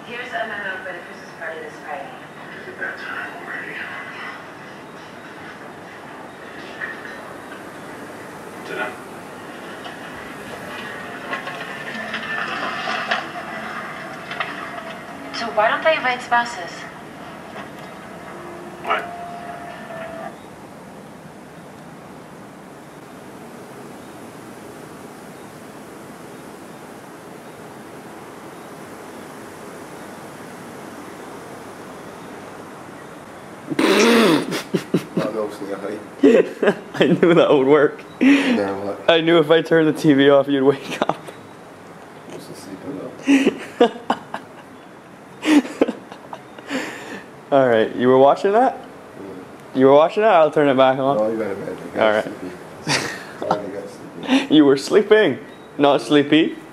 Here's a memo for the Christmas party this Friday. Is it that time already? Dinner? So why don't they invite spouses? What? I knew that would work. Now what? I knew if I turned the TV off, you'd wake up. What's the sleeping though? Alright, you were watching that? You were watching that? I'll turn it back on. No, you got to bed. Alright. I got sleepy. You were sleeping, not sleepy.